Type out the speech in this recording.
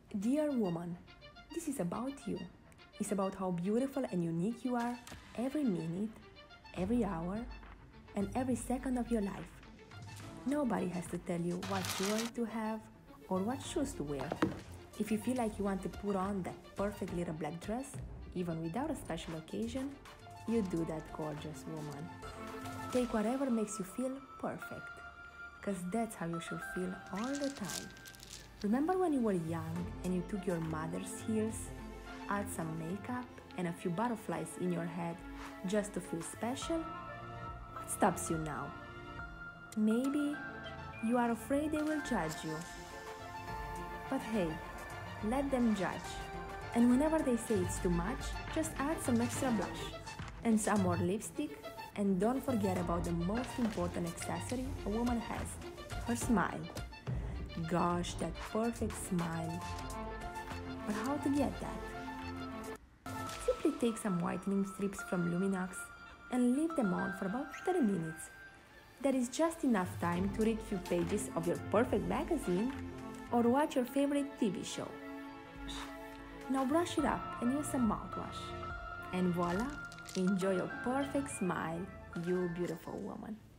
Dear woman, this is about you. It's about how beautiful and unique you are every minute, every hour, and every second of your life. Nobody has to tell you what jewelry to have or what shoes to wear. If you feel like you want to put on that perfect little black dress, even without a special occasion, you do that, gorgeous woman. Take whatever makes you feel perfect, because that's how you should feel all the time. Remember when you were young and you took your mother's heels, add some makeup and a few butterflies in your head just to feel special? What stops you now? Maybe you are afraid they will judge you. But hey, let them judge. And whenever they say it's too much, just add some extra blush and some more lipstick, and don't forget about the most important accessory a woman has, her smile. Gosh, that perfect smile. But how to get that? Simply take some whitening strips from Luminox and leave them on for about 30 minutes. That is just enough time to read a few pages of your perfect magazine or watch your favorite TV show. Now brush it up and use some mouthwash. And voila, enjoy your perfect smile, you beautiful woman.